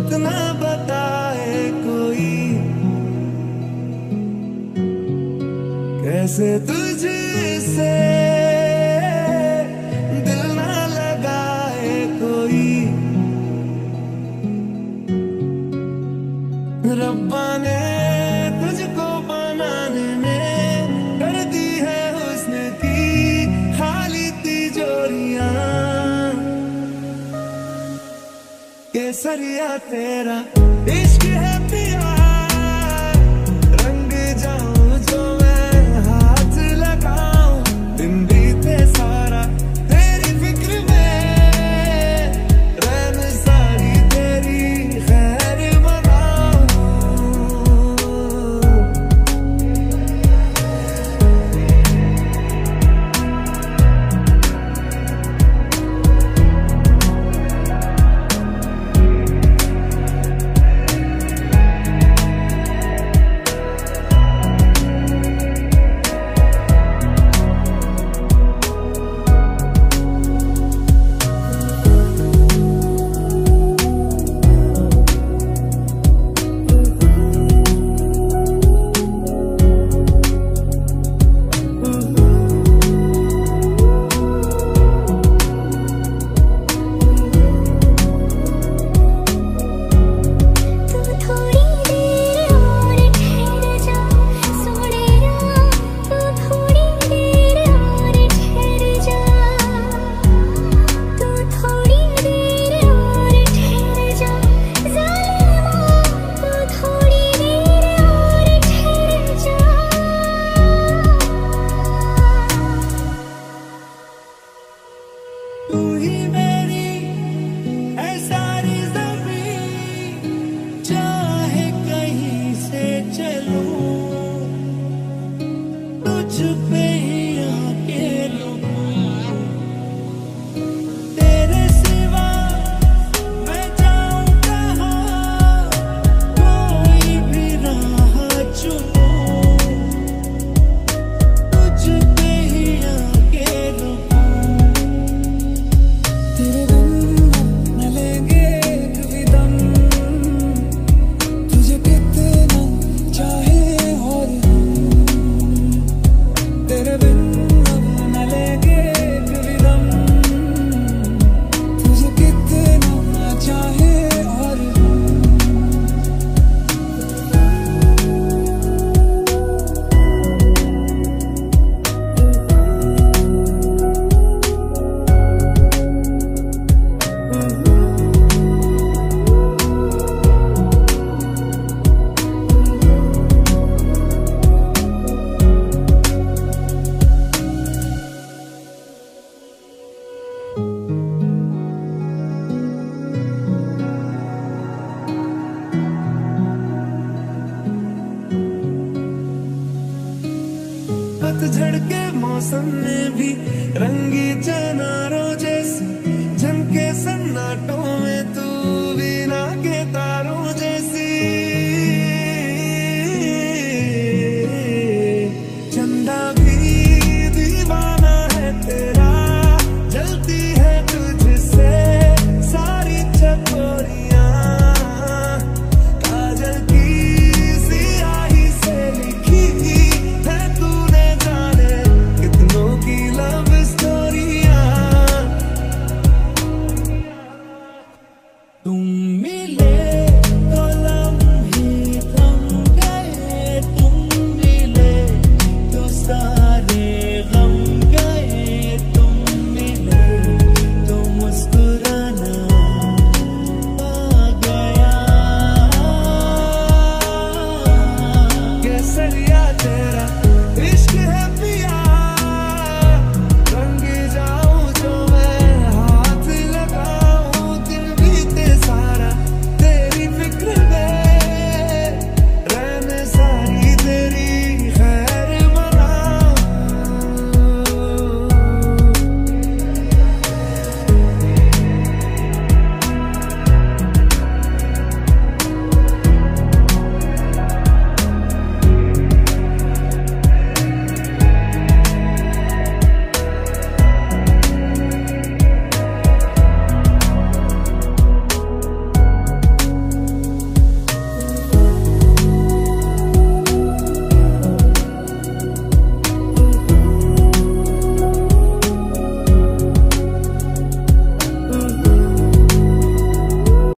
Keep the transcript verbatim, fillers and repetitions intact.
बात ना बताए कोई, कैसे तुझसे दिल ना लगाए कोई। रब्बा ने तुझको बनाने में कर दी है हुस्न की खाली तिजोरियां। केसरिया तेरा इश्क है पिया, रंग जाऊं जो मैं हाथ लगाऊं। दिन बीते सारा तेरी फिक्र में, रैन सारी तेरी खैर मनाऊं। तू ही मेरी है सारी ज़मीं, चाहे कहीं से चलूं तुझ पे ही आके रुकूं। तेरे सिवा मैं जाऊं कहाँ, कोई भी राह चुनूं तुझ पे ही आके रुकूं। तेरे बिन न लेंगे कभी दम, तुझे कितना चाहे और हम। तेरे बिन न लेंगे कभी दम, तुझे कितना चाहे और हम। पतझड़ के मौसम में भी रंगी चनारों जैसी झमके सन्नाटों में तू वीणा के तारों जैसी। चंदा भी दीवाना है तेरा, जलती है तुझसे सारी चकोरियां। काजल की सियाही से लिखी है तूने जाने कितनों की लव स्टोरियां। तुम